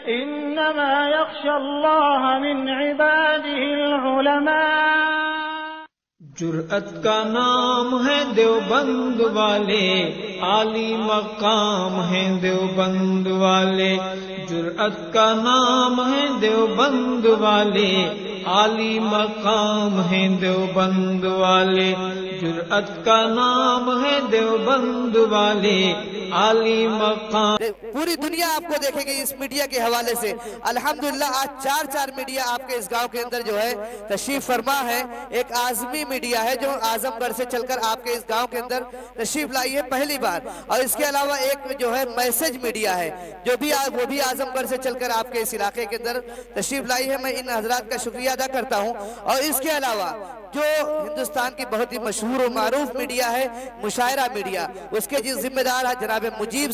إنما يخشى الله من عباده العلماء. جرأت کا نام ہے دیوبند والے، عالی مقام ہے دیوبند والے. جرأت کا نام ہے دیوبند والے، عالی مقام ہے دیوبند والے. جرأت کا نام ہے دیوبند والے، عالی مقام. پوری دنیا آپ کو دیکھے گی اس میڈیا کے حوالے سے. الحمدللہ آج چار میڈیا آپ کے اس گاؤں کے اندر جو ہے تشریف فرما ہے. ایک اعظمی میڈیا ہے جو اعظم گڑھ سے چل کر آپ کے اس گاؤں کے اندر تشریف لائی ہے پہلی بار. اور اس کے علاوہ ایک جو ہے میسج میڈیا ہے جو بھی وہ بھی اعظم گڑھ سے چل کر آپ کے اس علاقے کے اندر تشریف لائی ہے. میں ان حضرات کا شکریہ ادا کرتا ہوں. اور اس کے علاوہ جو ہندوستان کی بہت ہی مشہور و معروف میڈیا ہے مشاعرہ میڈیا، اس کے جو ذمہ دار ہے جناب مجیب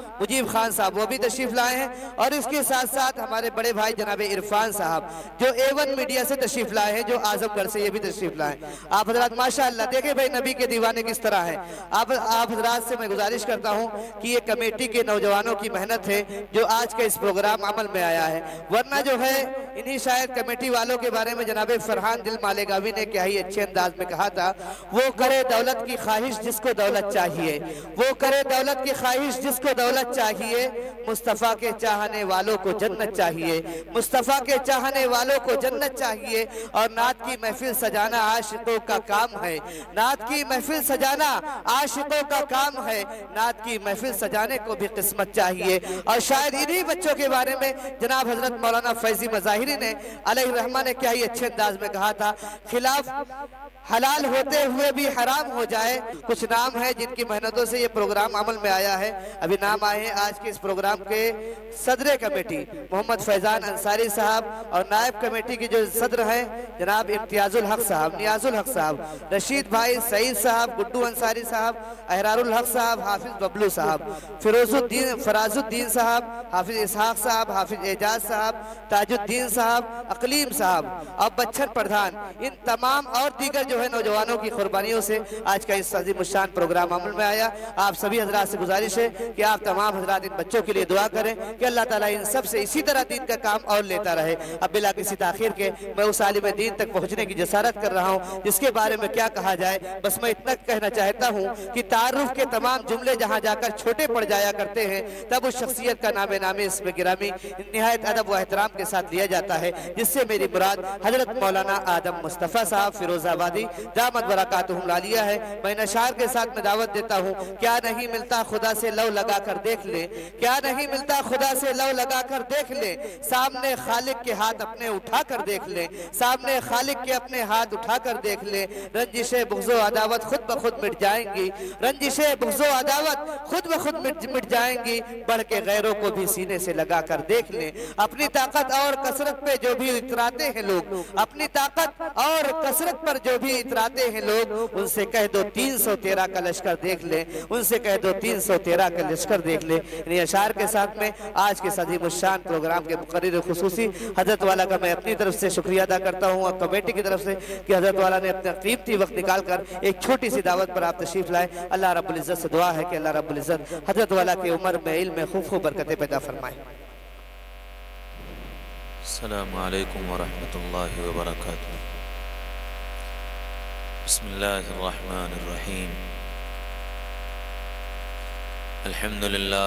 خان صاحب، وہ بھی تشریف لائے ہیں. اور اس کے ساتھ ساتھ ہمارے بڑے بھائی جناب عرفان صاحب جو A1 میڈیا سے تشریف لائے ہیں، جو اعظم گڑھ سے یہ بھی تشریف لائے ہیں. آپ حضرات ماشاءاللہ دیکھیں بھائی نبی کے دیوانے کس طرح ہیں. آپ حضرات سے میں گزارش کرتا ہوں کہ یہ کمیٹی کے نوجوانوں کی محنت ہے جو آج کا اس پروگرام عمل میں آیا ہے. ورنہ جو ہے انہی شاید کمیٹی والوں کے بارے میں جناب فرحان دل مالیگاوی نے کیا ہی اچھے انداز میں کہا تھا، وہ کرے دولت کی خواہش جس کو دولت چاہیے، وہ کرے دولت کی خواہش جس کو دولت چاہیے. مصطفیٰ کے چاہنے والوں کو جنت چاہیے، مصطفیٰ کے چاہنے والوں کو جنت چاہیے. اور نعت کی محفل سجانا عاشقوں کا کام ہے، نعت کی محفل سجانا عاشقوں کا کام ہے. نعت کی محفل سجانے کو بھی قسمت چاہیے. اور شاید انہی بچوں کے بارے میں جناب حضرت مولانا فیضی مظاہری نے علیہ الرحمہ نے کیا ہی اچھے انداز میں کہا تھا، خلاف حلال ہوتے ہوئے بھی حرام ہو جائے. کچھ نام ہیں جن کی محنتوں سے یہ پروگرام عمل میں آیا ہے. ابھی نام آئے ہیں آج کے اس پروگرام کے صدر کمیٹی محمد فیضان انصاری صاحب، اور نائب کمیٹی کی جو صدر ہیں جناب امتیاز الحق صاحب، نیاز الحق صاحب، رشید بھائی، سعید صاحب، گڈو انصاری صاحب، احرار الحق صاحب، حافظ ببلو صاحب، فراز الدین صاحب، حافظ اسحاق صاحب، حافظ اعجاز صاحب، تاج الدین صاحب، اقلیم صاحب اور بچن پردھان. ان تمام اور دیگر جو ہے نوجوانوں کی قربانیوں سے آج کا اس عظیم الشان پروگرام عمل میں آیا. آپ سبھی حضرات سے گزارش ہے کہ آپ تمام حضرات ان بچوں کے لیے دعا کریں کہ اللہ تعالیٰ ان سب سے اسی طرح دین کا کام اور لیتا رہے. اب بلا کسی تاخیر کے میں اس عالم دین تک پہنچنے کی جسارت کر رہا ہوں جس کے بارے میں کیا کہا جائے. بس میں اتنا کہنا چاہتا ہوں کہ تعارف کے تمام جملے جہاں جا کر چھوٹے پڑ جایا کرتے ہیں تب اس شخصیت کا نام نامی اس میں گرامی نہایت ادب و احترام کے ساتھ لیا جاتا ہے، جس سے میری مراد حضرت مولانا آدم مصطفیٰ صاحب فیروز آبادی دامت برکاتہم العالیہ ہے. میں ان اشعار کے ساتھ میں دعوت دیتا ہوں، کیا نہیں ملتا خدا سے لو لگا کر دیکھ لے، کیا نہیں ملتا خدا سے لو لگا کر دیکھ لے. سامنے خالق کے ہاتھ اپنے اٹھا کر دیکھ لے، سامنے خالق کے اپنے ہاتھ اٹھا کر دیکھ لے. رنجشیں بغض و عداوت خود بخود مٹ جائیں گی، رنجشیں بغض و عداوت خود بخود مٹ جائیں گی. بڑھ کے غیروں کو بھی سینے سے لگا کر دیکھ لیں. اپنی طاقت اور کثرت پہ جو بھی اتراتے ہیں لوگ، اپنی طاقت اور کثرت پر جو بھی اتراتے ہیں لوگ، ان سے کہہ دو 313 کا لشکر دیکھ لیں، ان سے کہہ دو 313 کا لشکر دیکھ لیں. انہی اشعار کے ساتھ میں آج کے عظیم الشان پروگرام کے مقرر خصوصی حضرت والا کا میں اپنی طرف سے شکریہ ادا کرتا ہوں اور کمیٹی کی طرف سے کہ حضرت والا نے اپنا قیمتی وقت نکال کر ایک چھوٹی سی دعوت پر آپ تشریف لائے. اللہ رب العزت سے دعا ہے کہ اللہ رب العزت حضرت والا کی عمر میں علم میں خوب برکتیں پیدا فرمائے. السلام علیکم ورحمۃ اللہ وبرکاتہ. بسم اللہ الرحمن الرحیم. الحمد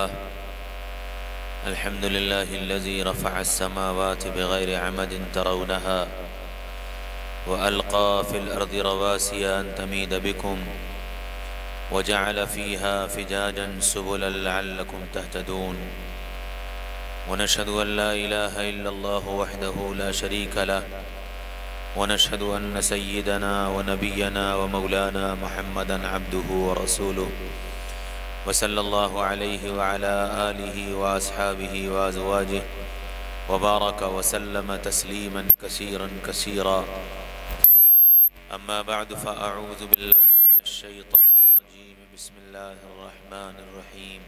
للہ الذي رفع السماوات بغير عمد ترونها وألقى في الأرض رواسي أن تميد بكم وجعل فيها فجاجا سبلا لعلكم تهتدون. ونشهد أن لا إله إلا الله وحده لا شريك له ونشهد أن سيدنا ونبينا ومولانا محمدا عبده ورسوله وصلى الله عليه وعلى آله وأصحابه وأزواجه وبارك وسلم تسليما كثيرا كثيرا. أما بعد فأعوذ بالله من الشيطان الرجيم. بسم الله الرحمن الرحيم.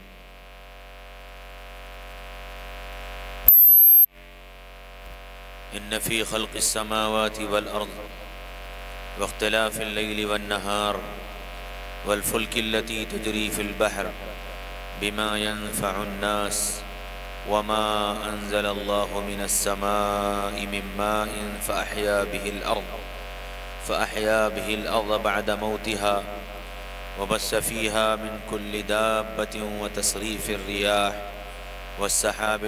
إن في خلق السماوات والأرض واختلاف الليل والنهار والفلك التي تجري في البحر بما ينفع الناس وما أنزل الله من السماء من ماء فأحيا به الأرض بعد موتها وبث فيها من كل دابة وتصريف الرياح والسحاب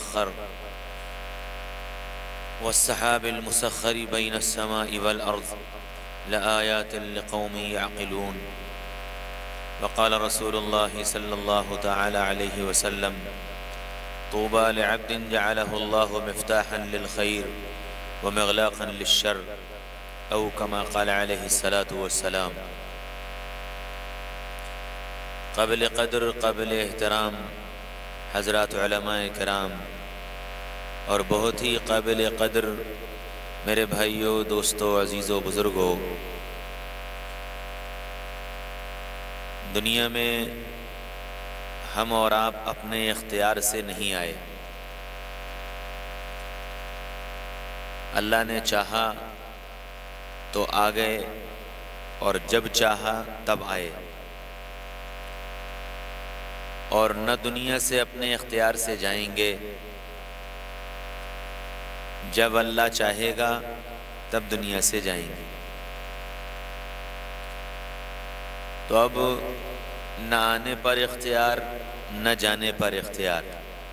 المسخر بين السماء والأرض لآيات لقوم يعقلون. وقال رسول الله صلى الله تعالى عليه وسلم: طوبى لعبد جعله الله مفتاحا للخير ومغلاقا للشر، او كما قال علیہ الصلاۃ والسلام. قبل قدر، قبل احترام حضرات علماء کرام، اور بہت ہی قابل قدر میرے بھائیوں، دوستوں، عزیزوں، بزرگوں، دنیا میں ہم اور آپ اپنے اختیار سے نہیں آئے. اللہ نے چاہا تو آ گئے، اور جب چاہا تب آئے، اور نہ دنیا سے اپنے اختیار سے جائیں گے. جب اللہ چاہے گا تب دنیا سے جائیں گے. تو اب نہ آنے پر اختیار، نہ جانے پر اختیار،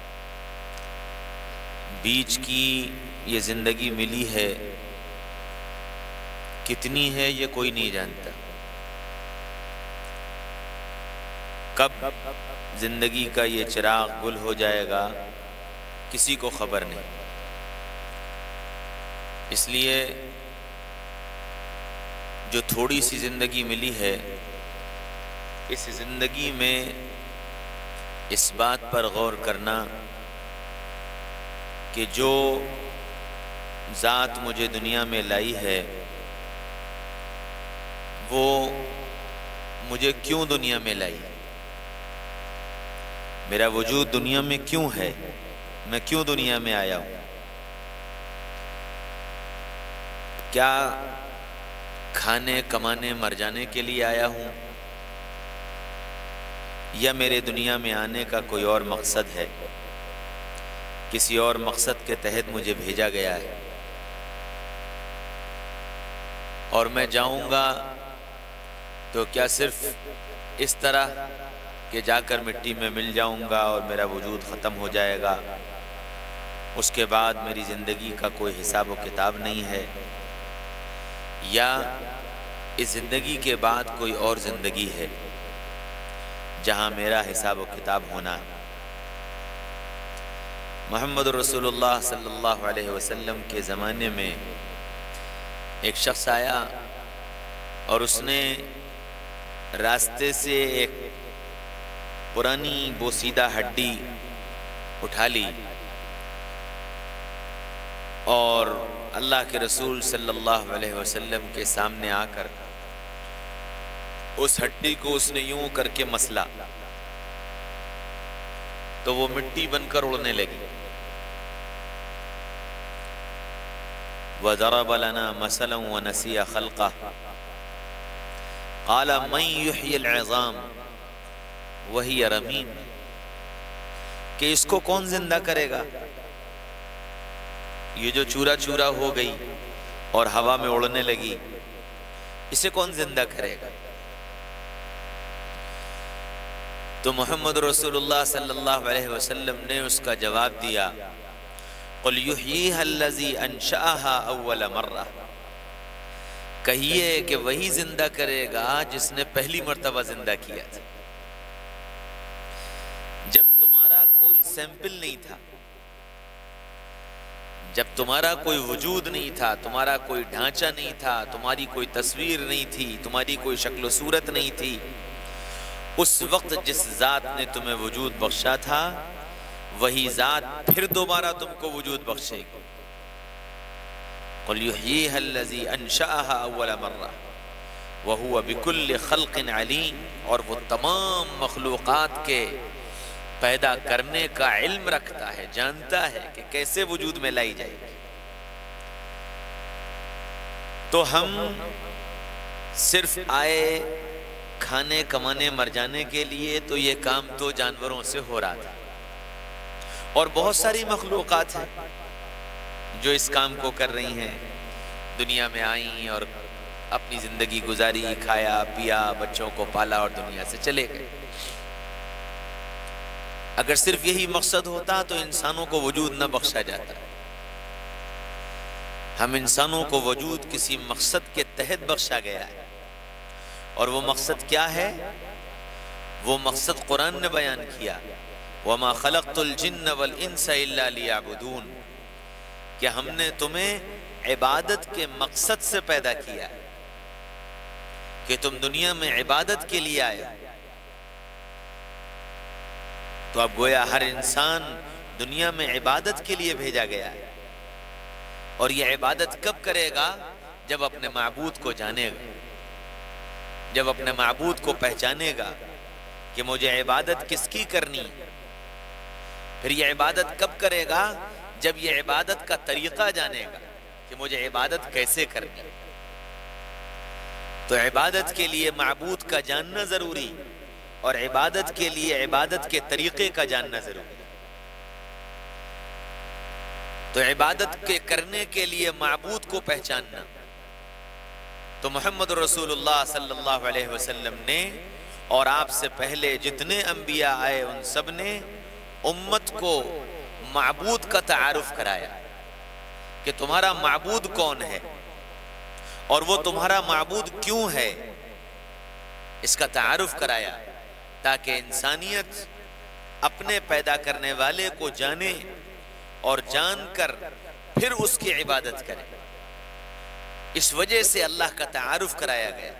بیچ کی یہ زندگی ملی ہے، کتنی ہے یہ کوئی نہیں جانتا. کب زندگی کا یہ چراغ گل ہو جائے گا کسی کو خبر نہیں. اس لیے جو تھوڑی سی زندگی ملی ہے، اس زندگی میں اس بات پر غور کرنا کہ جو ذات مجھے دنیا میں لائی ہے وہ مجھے کیوں دنیا میں لائی، میرا وجود دنیا میں کیوں ہے، میں کیوں دنیا میں آیا ہوں. کیا کھانے کمانے مر جانے کے لیے آیا ہوں، یا میرے دنیا میں آنے کا کوئی اور مقصد ہے، کسی اور مقصد کے تحت مجھے بھیجا گیا ہے. اور میں جاؤں گا تو کیا صرف اس طرح کہ جا کر مٹی میں مل جاؤں گا اور میرا وجود ختم ہو جائے گا، اس کے بعد میری زندگی کا کوئی حساب و کتاب نہیں ہے، یا اس زندگی کے بعد کوئی اور زندگی ہے جہاں میرا حساب و کتاب ہونا ہے. محمد رسول اللہ صلی اللہ علیہ وسلم کے زمانے میں ایک شخص آیا اور اس نے راستے سے ایک پرانی بوسیدہ ہڈی اٹھا لی اور اللہ کے رسول صلی اللہ علیہ وسلم کے سامنے آ کر اس ہڈی کو اس نے یوں کر کے مسلا تو وہ مٹی بن کر اڑنے لگی. وَضَرَبَ لَنَا مَثَلًا وَنَسِيَ خَلْقَهُ قَالَ مَنْ يُحْيِي الْعِظَامَ وَهِيَ رَمِيمٌ، کہ اس کو کون زندہ کرے گا، یہ جو چورا چورا ہو گئی اور ہوا میں اڑنے لگی، اسے کون زندہ کرے گا. تو محمد رسول اللہ صلی اللہ علیہ وسلم نے اس کا جواب دیا: قُلْ يُحْيِيهَا الَّذِي أَنشَأَهَا أَوَّلَ مَرَّةٍ، کہیے کہ وہی زندہ کرے گا جس نے پہلی مرتبہ زندہ کیا تھا. جب تمہارا کوئی سیمپل نہیں تھا، جب تمہارا کوئی وجود نہیں تھا، تمہارا کوئی ڈھانچہ نہیں تھا، تمہاری کوئی تصویر نہیں تھی، تمہاری کوئی شکل و صورت نہیں تھی، اس وقت جس ذات نے تمہیں وجود بخشا تھا وہی ذات پھر دوبارہ تم کو وجود بخشے گی. قُلْ يُحْيِيهَا الَّذِي أَنشَأَهَا أَوَّلَ مَرَّةٍ وَهُوَ بِكُلِّ خَلْقٍ عَلِيمٌ، اور وہ تمام مخلوقات کے پیدا کرنے کا علم رکھتا ہے، جانتا ہے کہ کیسے وجود میں لائی جائے گی. تو ہم صرف آئے کھانے کمانے مر جانے کے لیے، تو یہ کام تو جانوروں سے ہو رہا تھا، اور بہت ساری مخلوقات ہیں جو اس کام کو کر رہی ہیں، دنیا میں آئیں اور اپنی زندگی گزاری، کھایا پیا، بچوں کو پالا اور دنیا سے چلے گئے۔ اگر صرف یہی مقصد ہوتا تو انسانوں کو وجود نہ بخشا جاتا۔ ہم انسانوں کو وجود کسی مقصد کے تحت بخشا گیا ہے، اور وہ مقصد کیا ہے؟ وہ مقصد قرآن نے بیان کیا، وَمَا خَلَقْتُ الْجِنَّ وَالْإِنسَ إِلَّا لِيَعْبُدُونَ، کہ ہم نے تمہیں عبادت کے مقصد سے پیدا کیا کہ تم دنیا میں عبادت کے لیے آئے۔ تو اب گویا ہر انسان دنیا میں عبادت کے لیے بھیجا گیا ہے، اور یہ عبادت کب کرے گا؟ جب اپنے معبود کو جانے گا، جب اپنے معبود کو پہچانے گا کہ مجھے عبادت کس کی کرنی۔ پھر یہ عبادت کب کرے گا؟ جب یہ عبادت کا طریقہ جانے گا کہ مجھے عبادت کیسے کرنی۔ تو عبادت کے لیے معبود کا جاننا ضروری، اور عبادت کے لیے عبادت کے طریقے کا جاننا ضروری۔ تو عبادت کے کرنے کے لیے معبود کو پہچاننا، تو محمد رسول اللہ صلی اللہ علیہ وسلم نے اور آپ سے پہلے جتنے انبیاء آئے ان سب نے امت کو معبود کا تعارف کرایا کہ تمہارا معبود کون ہے اور وہ تمہارا معبود کیوں ہے، اس کا تعارف کرایا تاکہ انسانیت اپنے پیدا کرنے والے کو جانے اور جان کر پھر اس کی عبادت کرے۔ اس وجہ سے اللہ کا تعارف کرایا گیا،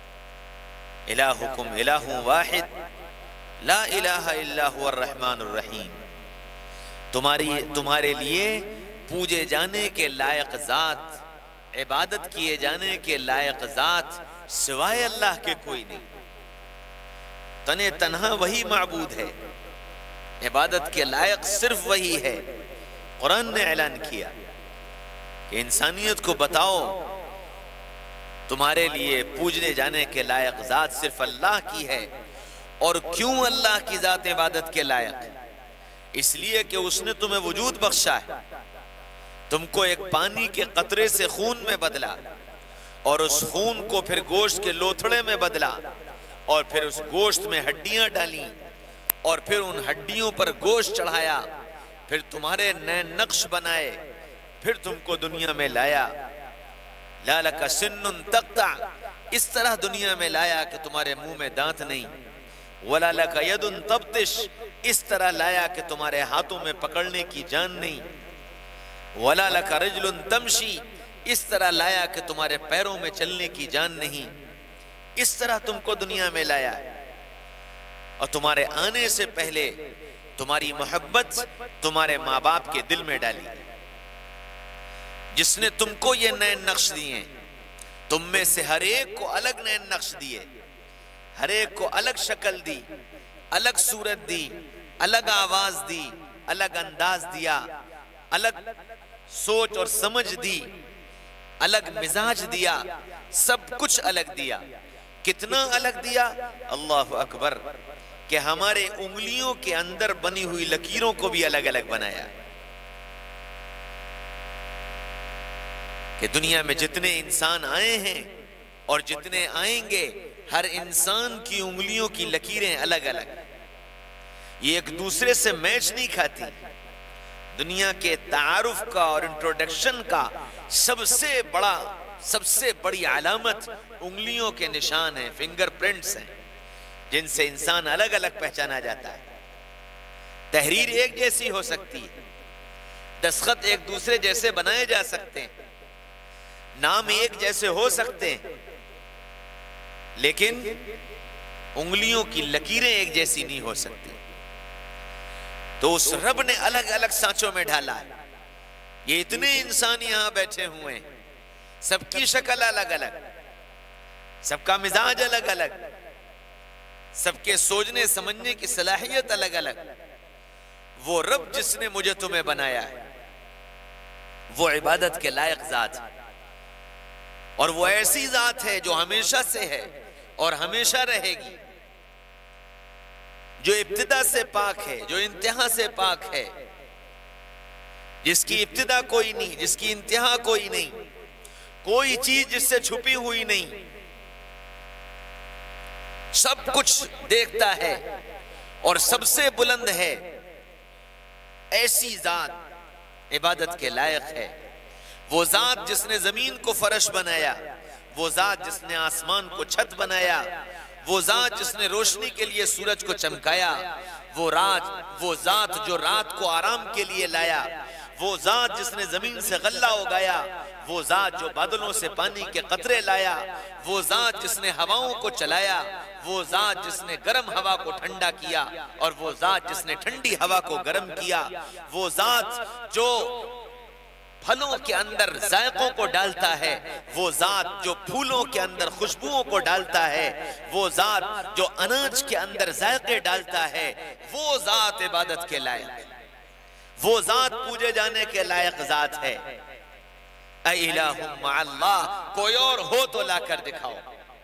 الہکم الہ واحد لا الہ الا هو الرحمن الرحیم، تمہارے لیے پوجے جانے کے لائق ذات، عبادت کیے جانے کے لائق ذات سوائے اللہ کے کوئی نہیں، تنے تنہا وہی معبود ہے، عبادت کے لائق صرف وہی ہے۔ قرآن نے اعلان کیا کہ انسانیت کو بتاؤ تمہارے لیے پوجنے جانے کے لائق ذات صرف اللہ کی ہے۔ اور کیوں اللہ کی ذات عبادت کے لائق ہے؟ اس لیے کہ اس نے تمہیں وجود بخشا ہے، تم کو ایک پانی کے قطرے سے خون میں بدلا، اور اس خون کو پھر گوشت کے لوتھڑے میں بدلا، اور پھر اس گوشت میں ہڈیاں ڈالیں، اور پھر ان ہڈیوں پر گوشت چڑھایا، پھر تمہارے نئے نقش بنائے، پھر تم کو دنیا میں لایا۔ لا لک سن تقطع، اس طرح دنیا میں لایا کہ تمہارے منہ میں دانت نہیں۔ ولا لک ید تبطش، اس طرح لایا کہ تمہارے ہاتھوں میں پکڑنے کی جان نہیں۔ ولا لک رجل تمشی، اس طرح لایا کہ تمہارے پیروں میں چلنے کی جان نہیں۔ اس طرح تم کو دنیا میں لایا، اور تمہارے آنے سے پہلے تمہاری محبت تمہارے ماں باپ کے دل میں ڈالی، جس نے تم کو یہ نئے نقش دیے، تم میں سے ہر ایک کو الگ نئے نقش دیے، ہر ایک کو الگ شکل دی، الگ صورت دی، الگ آواز دی، الگ انداز دیا، الگ سوچ اور سمجھ دی، الگ مزاج دیا، سب کچھ الگ دیا۔ کتنا الگ دیا؟ اللہ اکبر، کہ ہمارے انگلیوں کے اندر بنی ہوئی لکیروں کو بھی الگ الگ بنایا، کہ دنیا میں جتنے انسان آئے ہیں اور جتنے آئیں گے، ہر انسان کی انگلیوں کی لکیریں الگ الگ، یہ ایک دوسرے سے میچ نہیں کھاتی۔ دنیا کے تعارف کا اور انٹروڈکشن کا سب سے بڑی علامت انگلیوں کے نشان ہیں، فنگر پرنٹس ہیں، جن سے انسان الگ الگ پہچانا جاتا ہے۔ تحریر ایک جیسی ہو سکتی ہے، دستخط ایک دوسرے جیسے بنائے جا سکتے ہیں، نام ایک جیسے ہو سکتے ہیں، لیکن انگلیوں کی لکیریں ایک جیسی نہیں ہو سکتی۔ تو اس رب نے الگ الگ سانچوں میں ڈالا ہے۔ یہ اتنے انسان یہاں بیٹھے ہوئے ہیں، سب کی شکل الگ الگ، سب کا مزاج الگ الگ، سب کے سوچنے سمجھنے کی صلاحیت الگ الگ۔ وہ رب جس نے مجھے تمہیں بنایا ہے، وہ عبادت کے لائق ذات ہے، اور وہ ایسی ذات ہے جو ہمیشہ سے ہے اور ہمیشہ رہے گی، جو ابتدا سے پاک ہے، جو انتہا سے پاک ہے، جس کی ابتدا کوئی نہیں، جس کی انتہا کوئی نہیں، کوئی چیز جس سے چھپی ہوئی نہیں، سب کچھ دیکھتا ہے اور سب سے بلند ہے، ایسی ذات عبادت کے لائق ہے۔ وہ ذات جس نے زمین کو فرش بنایا، وہ ذات جس نے آسمان کو چھت بنایا، وہ ذات جس نے روشنی کے لیے سورج کو چمکایا، وہ ذات جو رات کو آرام کے لیے لایا، وہ ذات جس نے زمین سے غلہ اگایا، وہ ذات جو بادلوں سے پانی کے قطرے لایا، وہ ذات جس نے ہواؤں کو چلایا، وہ ذات جس نے گرم ہوا کو ٹھنڈا کیا اور وہ ذات جس نے ٹھنڈی ہوا کو گرم کیا، وہ ذات جو پھلوں کے اندر ذائقوں کو ڈالتا ہے، وہ ذات جو پھولوں کے اندر خوشبوؤں کو ڈالتا ہے، وہ ذات جو اناج کے اندر ذائقے ڈالتا ہے، وہ ذات عبادت کے لائق ہے، وہ ذات پوجے جانے کے لائق ذات ہے۔ اے الہ مع اللہ، کوئی اور ہو تو لا کر دکھاؤ،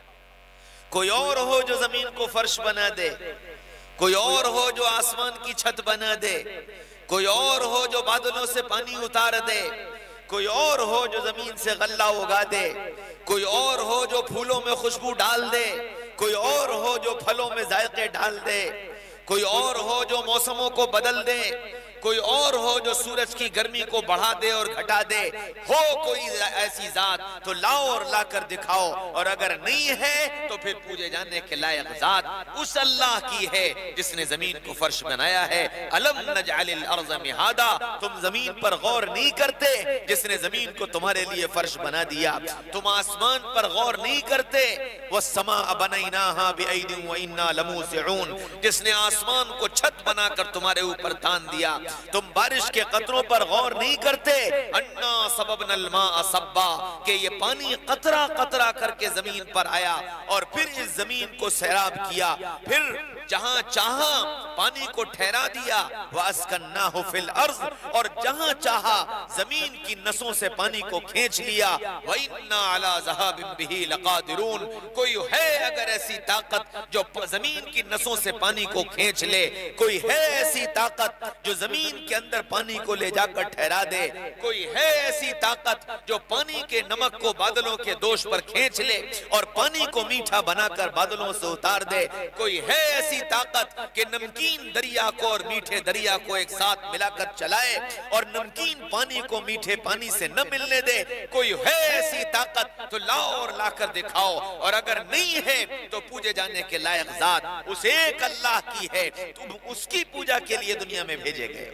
کوئی اور ہو جو زمین کو فرش بنا دے، کوئی اور ہو جو آسمان کی چھت بنا دے، کوئی اور ہو جو بادلوں سے پانی اتار دے، کوئی اور ہو جو زمین سے غلہ اگا دے، کوئی اور ہو جو پھولوں میں خوشبو ڈال دے، کوئی اور ہو جو پھلوں میں ذائقے ڈال دے، کوئی اور ہو جو موسموں کو بدل دے، کوئی اور ہو جو سورج کی گرمی کو بڑھا دے اور گھٹا دے، ہو کوئی ایسی ذات تو لاؤ اور لا کر دکھاؤ، اور اگر نہیں ہے تو پھر پوجے جانے کے لائق ذات اس اللہ کی ہے جس نے زمین کو فرش بنایا ہے۔ الم نجعل الارض مہادا، تم زمین پر غور نہیں کرتے جس نے زمین کو تمہارے لیے فرش بنا دیا، تم آسمان پر غور نہیں کرتے، والسماء بنیناہا بأید وإنا لموسعون، جس نے آسمان کو چھت بنا کر تمہارے اوپر تان دیا، تم بارش کے قطروں پر غور نہیں کرتے، انا سببنا الماء صبا، کہ یہ پانی قطرہ قطرہ کر کے زمین پر آیا اور پھر اس زمین کو سیراب کیا، پھر جہاں چاہا پانی کو ٹھہرا دیا، وَأَسْكَنَّاهُ فِي الْأَرْضِ، اور جہاں چاہا زمین کی نسوں سے پانی کو کھینچ لیا، وَإِنَّا عَلَى ذَهَابٍ بِهِ لَقَادِرُونَ، کوئی ہے اگر ایسی طاقت جو زمین کی نسوں سے پانی کو کھینچ لے، کوئی ہے ایسی طاقت جو زمین کے اندر پانی کو لے جا کر ٹھہرا دے، کوئی ہے ایسی طاقت جو پانی کے نمک کو بادلوں کے دوش پر کھینچ لے اور پانی کو میٹھا بنا کر بادلوں سے اتار دے، کوئی ہے ایسی طاقت کہ نمکین دریا کو اور میٹھے دریا کو ایک ساتھ ملا کر چلائے اور نمکین پانی کو میٹھے پانی سے نہ ملنے دے، کوئی ہے ایسی طاقت تو لاؤ اور لا کر دکھاؤ، اور اگر نہیں ہے تو پوجے جانے کے لائق ذات اس ایک اللہ کی ہے، تم اس کی پوجا کے لیے دنیا میں بھیجے گئے،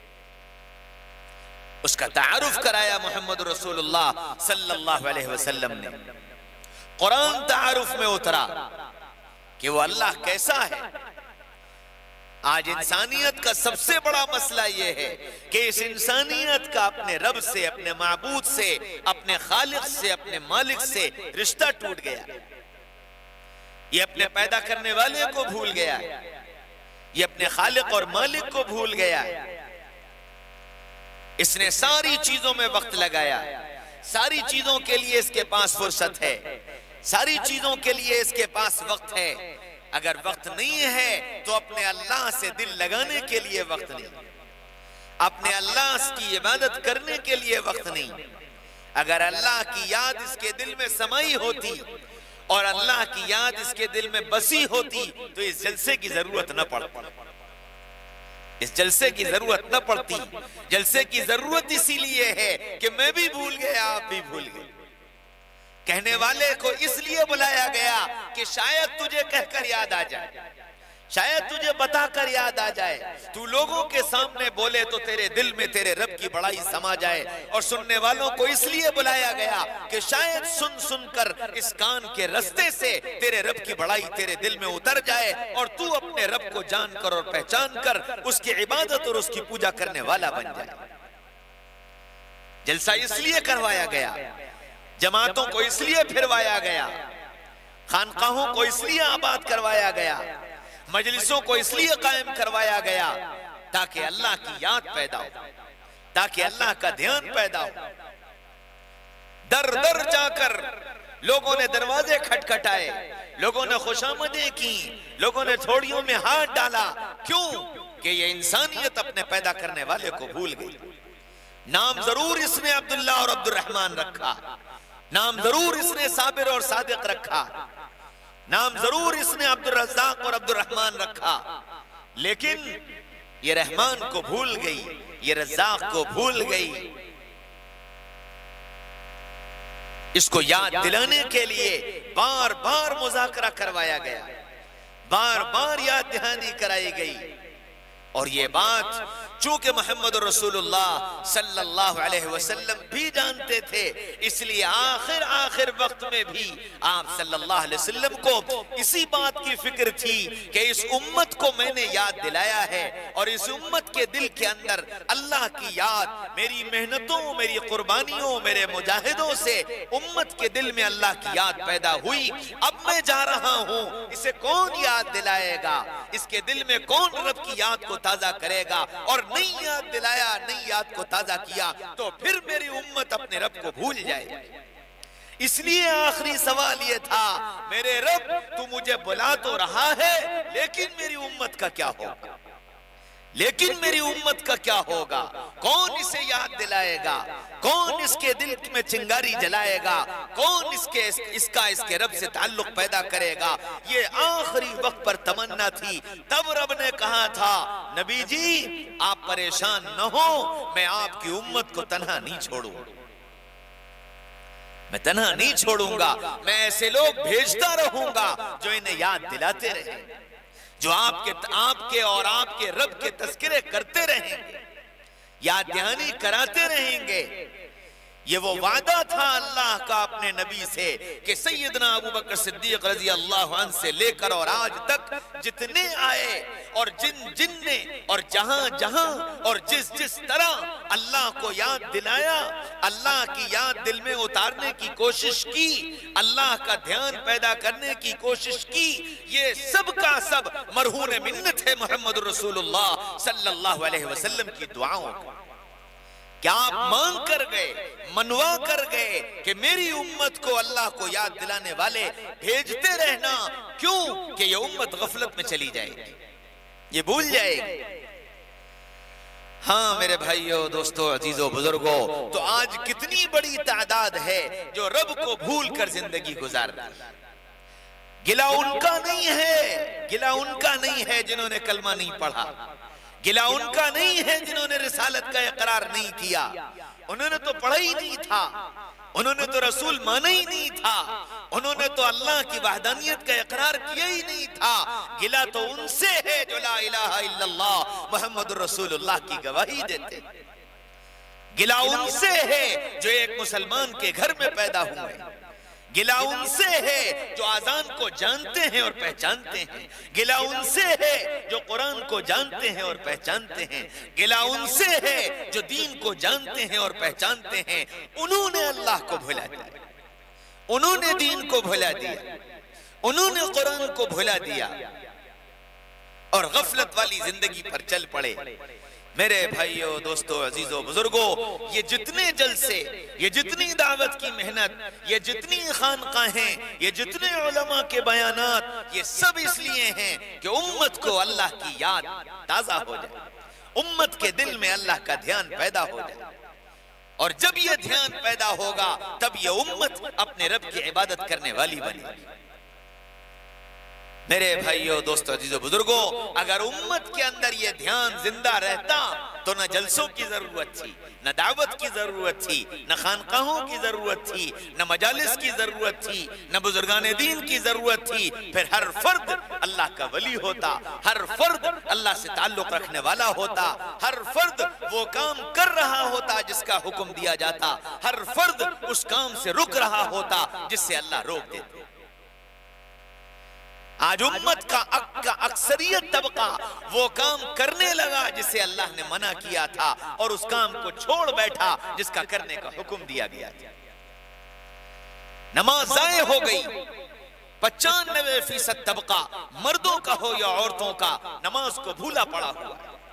اس کا تعارف کرایا محمد رسول اللہ صلی اللہ علیہ وسلم نے، قرآن تعارف میں اترا کہ وہ اللہ کیسا ہے۔ آج انسانیت کا سب سے بڑا مسئلہ یہ ہے کہ اس انسانیت کا اپنے رب سے، اپنے معبود سے، اپنے خالق سے، اپنے مالک سے رشتہ ٹوٹ گیا، یہ اپنے پیدا کرنے والے کو بھول گیا، یہ اپنے خالق اور مالک کو بھول گیا، اس نے ساری چیزوں میں وقت لگایا، ساری چیزوں کے لیے اس کے پاس فرصت ہے، ساری چیزوں کے لیے اس کے پاس وقت ہے، اگر وقت نہیں ہے تو اپنے اللہ سے دل لگانے کے لیے وقت نہیں، اپنے اللہ کی عبادت کرنے کے لیے وقت نہیں، اگر اللہ کی یاد اس کے دل میں سمائی ہوتی اور اللہ کی یاد اس کے دل میں بسی ہوتی تو اس جلسے کی ضرورت نہ پڑتی، اس جلسے کی ضرورت نہ پڑتی، جلسے کی ضرورت اسی لیے ہے کہ میں بھی بھول گیا، آپ بھی بھول گئے، کہنے والے کو اس لیے بلایا گیا کہ شاید تجھے کہہ کر یاد آ جائے، شاید تجھے بتا کر یاد آ جائے، تو لوگوں کے سامنے بولے تو تیرے دل میں تیرے رب کی بڑائی سما جائے، اور سننے والوں کو اس لیے بلایا گیا کہ شاید سن سن کر اس کان کے رستے سے تیرے رب کی بڑائی تیرے دل میں اتر جائے اور تو اپنے رب کو جان کر اور پہچان کر اس کی عبادت اور اس کی پوجا کرنے والا بن جائے۔ جلسہ اس لیے کروایا گیا، جماعتوں کو اس لیے پھروایا گیا، خانقاہوں کو اس لیے آباد کروایا گیا، مجلسوں کو اس لیے قائم کروایا گیا تاکہ اللہ کی یاد پیدا ہو، تاکہ اللہ کا دھیان پیدا ہو۔ در در جا کر لوگوں نے دروازے کھٹکھٹائے، لوگوں نے خوشامدیں کی، لوگوں نے تھوڑیوں میں ہاتھ ڈالا، کیوں کہ یہ انسانیت اپنے پیدا کرنے والے کو بھول گئی۔ نام ضرور اس نے عبداللہ اور عبد الرحمن رکھا، نام ضرور اس نے صابر اور صادق رکھا، نام ضرور اس نے عبد الرزاق اور عبد الرحمن رکھا، لیکن یہ رحمان کو بھول گئی، یہ رزاق کو بھول گئی۔ اس کو یاد دلانے کے لیے بار بار مذاکرہ کروایا گیا، بار بار یاد دہانی کرائی گئی، اور یہ بات چونکہ محمد رسول اللہ صلی اللہ علیہ وسلم بھی جانتے تھے، اس لیے آخر وقت میں بھی آپ صلی اللہ علیہ وسلم کو اسی بات کی فکر تھی کہ اس امت کو میں نے یاد دلایا ہے، اور اس امت کے دل کے اندر اللہ کی یاد، میری محنتوں، میری قربانیوں، میرے مجاہدوں سے امت کے دل میں اللہ کی یاد پیدا ہوئی۔ اب میں جا رہا ہوں، اسے کون یاد دلائے گا؟ اس کے دل میں کون رب کی یاد کو تازہ کرے گا؟ اور نہیں یاد دلایا، نہیں یاد کو تازہ کیا تو پھر میری امت اپنے رب کو بھول جائے۔ اس لیے آخری سوال یہ تھا، میرے رب تو مجھے بلا تو رہا ہے، لیکن میری امت کا کیا ہوگا؟ لیکن میری امت کا کیا ہوگا؟ کون اسے یاد دلائے گا؟ کون اس کے دل میں چنگاری جلائے گا؟ کون اس کے رب سے تعلق پیدا کرے گا؟ یہ آخری وقت پر تمنا تھی۔ تب رب نے کہا تھا، نبی جی آپ پریشان نہ ہو، میں آپ کی امت کو تنہا نہیں چھوڑوں، میں تنہا نہیں چھوڑوں گا، میں ایسے لوگ بھیجتا رہوں گا جو انہیں یاد دلاتے رہیں، جو آپ کے اور آپ کے رب کے تذکرے کرتے رہیں گے، یاد دہانی کراتے رہیں گے۔ یہ وہ وعدہ تھا اللہ کا اپنے نبی سے کہ سیدنا ابو بکر صدیق رضی اللہ عنہ سے لے کر اور آج تک جتنے آئے اور جن نے اور جہاں اور جس طرح اللہ کو یاد دلایا، اللہ کی یاد دل میں اتارنے کی کوشش کی، اللہ کا دھیان پیدا کرنے کی کوشش کی، یہ سب کا سب مرہون منت ہے محمد رسول اللہ صلی اللہ علیہ وسلم کی دعاؤں کا۔ کیا آپ مانگ کر گئے، منوا کر گئے کہ میری امت کو اللہ کو یاد دلانے والے بھیجتے رہنا؟ کیوں کہ یہ امت غفلت میں چلی جائے گی، یہ بھول جائے گی۔ ہاں میرے بھائیو، دوستو، عزیزو، بزرگو، تو آج کتنی بڑی تعداد ہے جو رب کو بھول کر زندگی گزار رہی ہے۔ گلہ ان کا نہیں ہے، گلہ ان کا نہیں ہے جنہوں نے کلمہ نہیں پڑھا، گلہ ان کا نہیں ہے جنہوں نے رسالت کا اقرار نہیں کیا، انہوں نے تو پڑھا ہی نہیں تھا، انہوں نے تو رسول مانا ہی نہیں تھا، انہوں نے تو اللہ کی وحدانیت کا اقرار کیا ہی نہیں تھا۔ گلہ تو ان سے ہے جو لا الہ الا اللہ محمد رسول اللہ کی گواہی دیتے، گلہ ان سے ہے جو ایک مسلمان کے گھر میں پیدا ہوئے، گلہ ان سے ہے جو آذان کو جانتے ہیں اور پہچانتے ہیں، گلہ ان سے ہے جو قرآن کو جانتے ہیں اور پہچانتے ہیں، گلہ ان سے ہے جو دین کو جانتے ہیں اور پہچانتے ہیں۔ انہوں نے اللہ کو بھلا دیا، انہوں نے دین کو بھلا دیا، انہوں نے قرآن کو بھلا دیا اور غفلت والی زندگی پر چل پڑے۔ میرے بھائیو، دوستو، عزیزو، بزرگو، یہ جتنے جلسے، یہ جتنی دعوت کی محنت، یہ جتنی خانقاہیں، یہ جتنے علماء کے بیانات، یہ سب اس لیے ہیں کہ امت کو اللہ کی یاد تازہ ہو جائے، امت کے دل میں اللہ کا دھیان پیدا ہو جائے، اور جب یہ دھیان پیدا ہوگا تب یہ امت اپنے رب کی عبادت کرنے والی بنے گی۔ میرے بھائیو، دوستو، عزیزو، بزرگو، اگر امت کے اندر یہ دھیان زندہ رہتا تو نہ جلسوں کی ضرورت تھی، نہ دعوت کی ضرورت تھی، نہ خانقاہوں کی ضرورت تھی، نہ مجالس کی ضرورت تھی، نہ بزرگان دین کی ضرورت تھی۔ پھر ہر فرد اللہ کا ولی ہوتا، ہر فرد اللہ سے تعلق رکھنے والا ہوتا، ہر فرد وہ کام کر رہا ہوتا جس کا حکم دیا جاتا، ہر فرد اس کام سے رک رہا ہوتا جس سے اللہ روک دیتے۔ آج امت کا اکثریت طبقہ وہ کام کرنے لگا جسے اللہ نے منع کیا تھا، اور اس کام کو چھوڑ بیٹھا جس کا کرنے کا حکم دیا گیا تھا۔ نماز ضائع ہو گئی، 95% طبقہ مردوں کا ہو یا عورتوں کا نماز کو بھولا پڑا ہوا،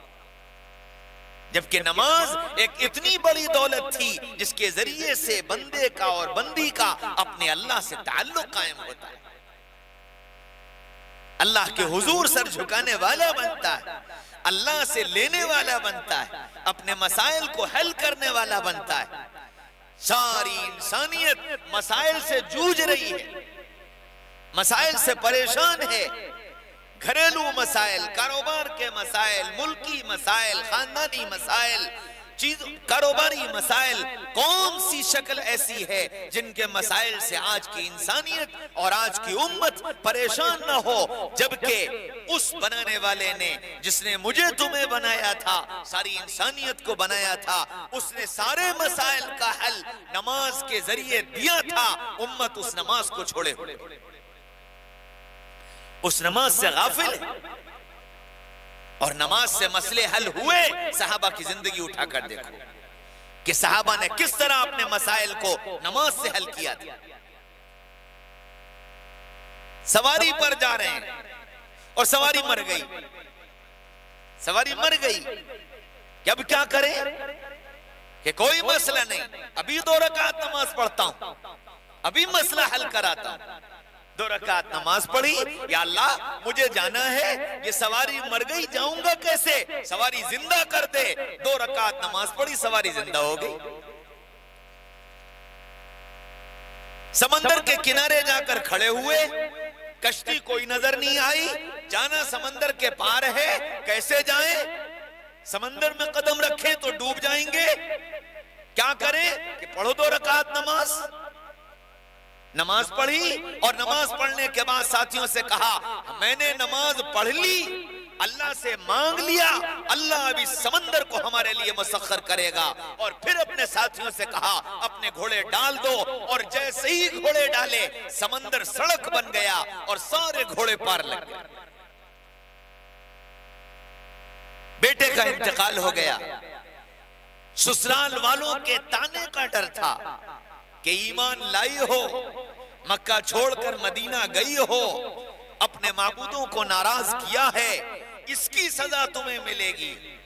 جبکہ نماز ایک اتنی بڑی دولت تھی جس کے ذریعے سے بندے کا اور بندی کا اپنے اللہ سے تعلق قائم ہوتا ہے، اللہ کے حضور سر جھکانے والا بنتا ہے، اللہ سے لینے والا بنتا ہے، اپنے مسائل کو حل کرنے والا بنتا ہے۔ ساری انسانیت مسائل سے جوجھ رہی ہے، مسائل سے پریشان ہے، گھریلو مسائل، کاروبار کے مسائل، ملکی مسائل، خاندانی مسائل، کاروباری مسائل۔ کون سی شکل ایسی ہے جن کے مسائل سے آج کی انسانیت اور آج کی امت پریشان نہ ہو، جبکہ اس بنانے والے نے، جس نے مجھے تمہیں بنایا تھا، ساری انسانیت کو بنایا تھا، اس نے سارے مسائل کا حل نماز کے ذریعے دیا تھا۔ امت اس نماز کو چھوڑے ہوئے، اس نماز سے غافل ہے، اور نماز سے مسئلے حل ہوئے۔ صحابہ کی زندگی اٹھا کر دیکھو کہ صحابہ نے کس طرح اپنے مسائل کو نماز سے حل کیا تھا۔ سواری پر جا رہے ہیں اور سواری مر گئی، سواری مر گئی کہ اب کیا کریں، کہ کوئی مسئلہ نہیں، ابھی 2 رکعت نماز پڑھتا ہوں، ابھی مسئلہ حل کراتا ہوں۔ 2 رکعت نماز پڑھی، یا اللہ مجھے جانا ہے، یہ سواری مر گئی، جاؤں گا کیسے، سواری زندہ کر دے۔ 2 رکعت نماز پڑھی، سواری زندہ ہو گئی۔ سمندر کے کنارے جا کر کھڑے ہوئے، کشتی کوئی نظر نہیں آئی، جانا سمندر کے پار ہے، کیسے جائیں، سمندر میں قدم رکھیں تو ڈوب جائیں گے، کیا کریں، کہ پڑھو 2 رکعت نماز۔ نماز پڑھی، اور نماز پڑھنے کے بعد ساتھیوں سے کہا میں نے نماز پڑھ لی، اللہ سے مانگ لیا، اللہ ابھی سمندر کو ہمارے لیے مسخر کرے گا۔ اور پھر اپنے ساتھیوں سے کہا اپنے گھوڑے ڈال دو، اور جیسے ہی گھوڑے ڈالے سمندر سڑک بن گیا اور سارے گھوڑے پار لگ گئے۔ بیٹے کا انتقال ہو گیا، سسرال والوں کے تانے کا ڈر تھا کہ ایمان لائی ہو، مکہ چھوڑ کر مدینہ گئی ہو، اپنے معبودوں کو ناراض کیا ہے، اس کی سزا تمہیں ملے گی۔